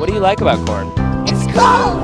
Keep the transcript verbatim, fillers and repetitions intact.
What do you like about corn? It's cold.